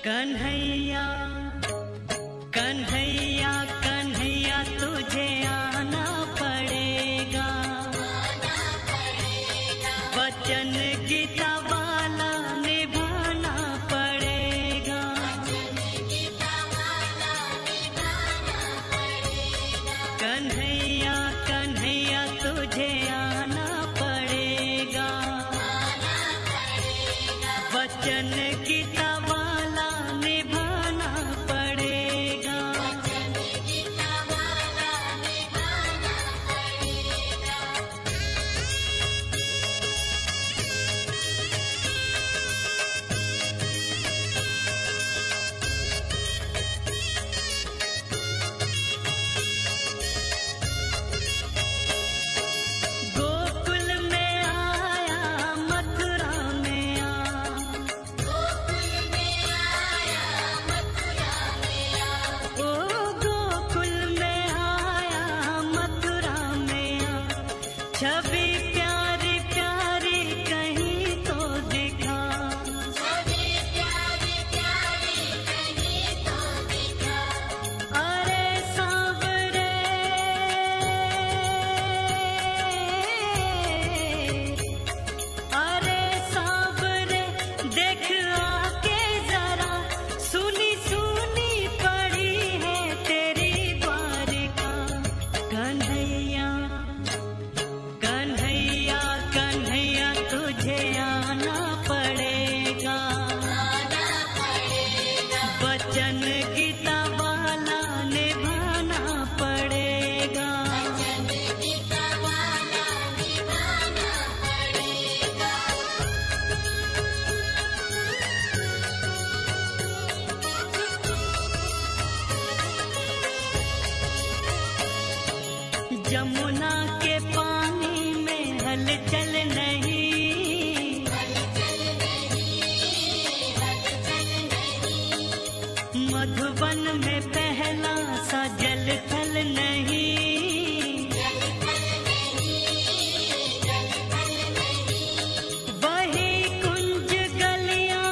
कन्हैया कन्हैया कन्हैया तुझे आना पड़ेगा, वचन गीता वाला निभाना पड़ेगा। कन्हैया कन्हैया तुझे आना पड़ेगा, वचन गीता वाला निभाना पड़ेगा। गोकुल में आया मथुरा में आ, ओ गोकुल में आया मथुरा में आ, छवि प्यारी प्यारी कहीं तो दिखा। अरे सांवरे अरे सांवरे देख आके जरा, सुनी सुनी पड़ी है तेरी द्वारिका। कन्हैया कन्हैया कन्हैया तुझे आना पड़ेगा, वचन गीता वाला निभाना पड़ेगा। जमुना के पानी में हलचल नहीं, मधुबन में पहला सा जल थल नहीं। वही कुंज गलियां,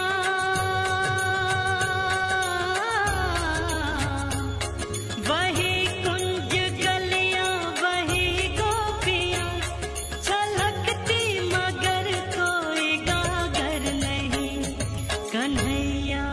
वही कुंज गलियां, वही गोपियां छलकती मगर कोई गागर नहीं। कन्हैया